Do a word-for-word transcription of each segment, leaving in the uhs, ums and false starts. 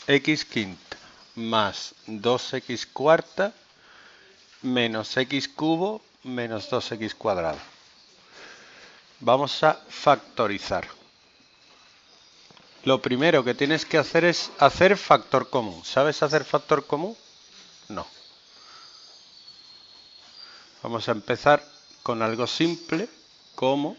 x quinta más dos x cuarta menos x cubo menos dos x cuadrado. Vamos a factorizar. Lo primero que tienes que hacer es hacer factor común. ¿Sabes hacer factor común? No. Vamos a empezar con algo simple como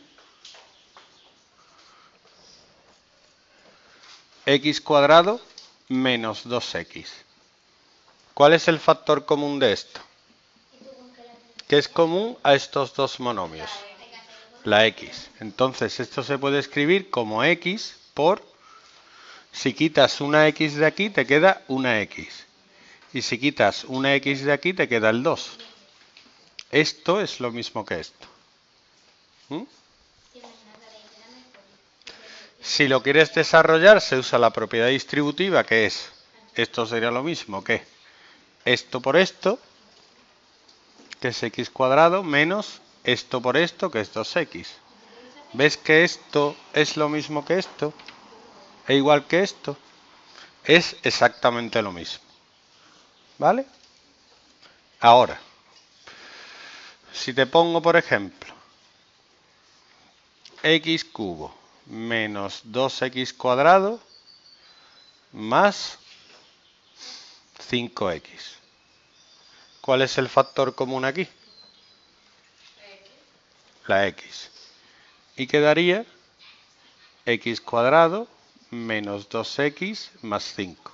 x cuadrado menos dos x. ¿Cuál es el factor común de esto? ¿Qué es común a estos dos monomios? La x. Entonces esto se puede escribir como x por, si quitas una x de aquí te queda una x. Y si quitas una x de aquí te queda el dos. Esto es lo mismo que esto. ¿Mm? Si lo quieres desarrollar se usa la propiedad distributiva, que es, esto sería lo mismo que esto por esto, que es x cuadrado, menos esto por esto, que es dos x. ¿Ves que esto es lo mismo que esto? ¿E igual que esto? Es exactamente lo mismo. ¿Vale? Ahora, si te pongo, por ejemplo, x cubo menos dos x cuadrado más cinco x. ¿Cuál es el factor común aquí? La x. Y quedaría x cuadrado menos dos x más cinco.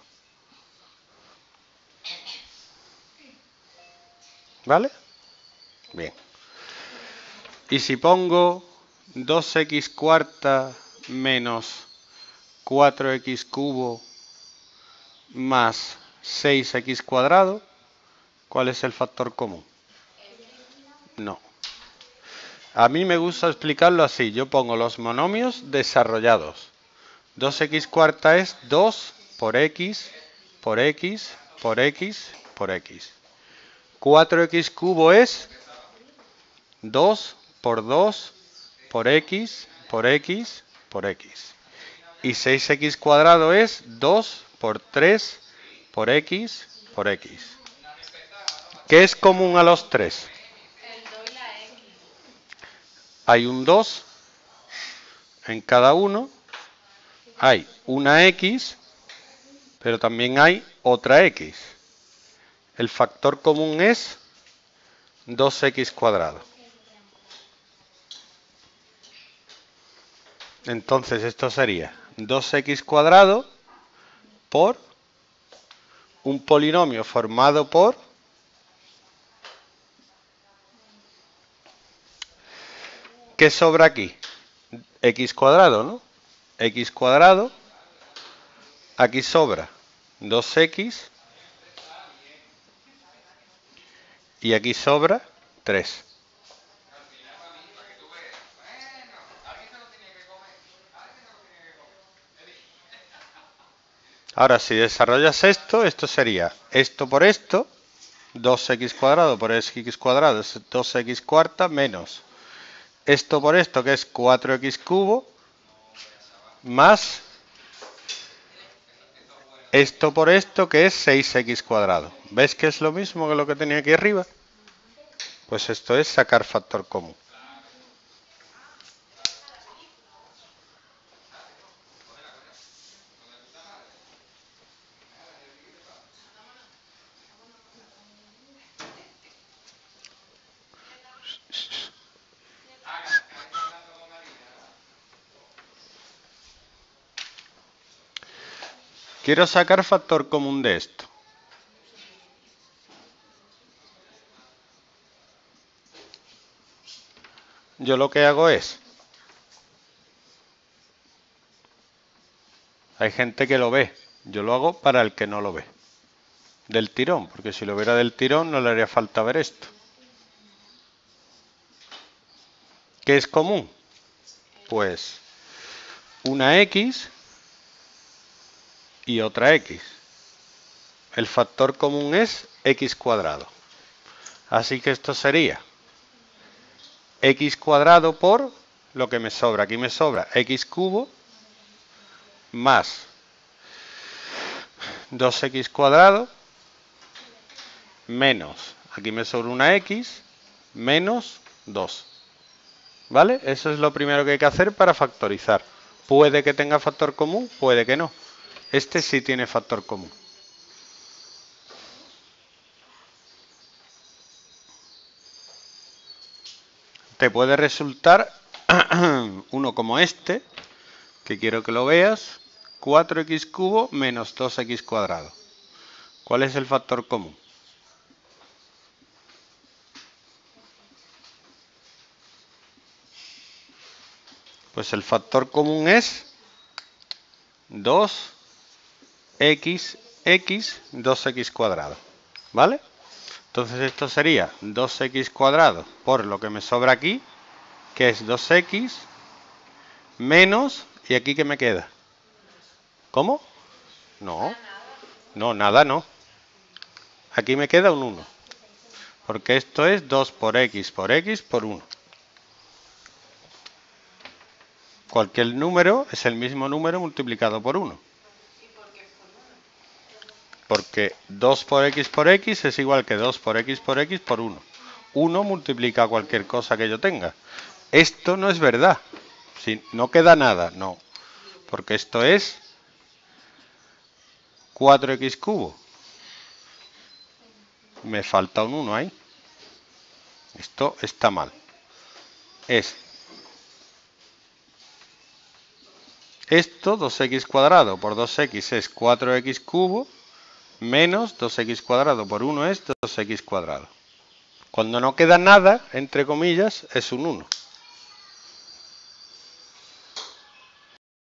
¿Vale? Bien. Y si pongo dos x cuarta menos cuatro x cubo más seis x cuadrado, ¿cuál es el factor común? No. A mí me gusta explicarlo así. Yo pongo los monomios desarrollados. dos x cuarta es dos por x por x por x por x. cuatro x cubo es dos por dos por x por x por x. Y seis x cuadrado es dos por tres por x por x. ¿Qué es común a los tres? Hay un dos en cada uno. Hay una x, pero también hay otra x. El factor común es dos x cuadrado. Entonces esto sería dos x cuadrado por un polinomio formado por ¿qué sobra aquí? X cuadrado, ¿no? X cuadrado, aquí sobra dos x y aquí sobra tres. Ahora, si desarrollas esto, esto sería esto por esto, dos x cuadrado por x cuadrado es dos x cuarta menos esto por esto, que es cuatro x cubo, más esto por esto, que es seis x cuadrado. ¿Ves que es lo mismo que lo que tenía aquí arriba? Pues esto es sacar factor común. Quiero sacar factor común de esto. Yo lo que hago es, hay gente que lo ve, yo lo hago para el que no lo ve. Del tirón, porque si lo viera del tirón no le haría falta ver esto. ¿Qué es común? Pues una x y otra x. El factor común es x cuadrado. Así que esto sería x cuadrado por lo que me sobra. Aquí me sobra x cubo más dos equis cuadrado menos, aquí me sobra una x, menos dos. ¿Vale? Eso es lo primero que hay que hacer para factorizar. Puede que tenga factor común, puede que no. Este sí tiene factor común. Te puede resultar uno como este, que quiero que lo veas, cuatro equis cubo menos dos equis cuadrado. ¿Cuál es el factor común? Pues el factor común es dos equis, x, dos equis cuadrado. ¿Vale? Entonces esto sería dos equis cuadrado por lo que me sobra aquí, que es dos equis, menos, ¿y aquí qué me queda? ¿Cómo? No, no, nada no. Aquí me queda un uno. Porque esto es dos por x por x por uno. Cualquier número es el mismo número multiplicado por uno. Porque dos por x por x es igual que dos por x por x por uno. uno multiplica cualquier cosa que yo tenga. Esto no es verdad. Si no queda nada, no. Porque esto es cuatro equis cubo. Me falta un uno ahí. Esto está mal. Es esto, dos equis cuadrado por dos equis es cuatro equis cubo, menos dos equis cuadrado por uno es dos equis cuadrado. Cuando no queda nada, entre comillas, es un uno.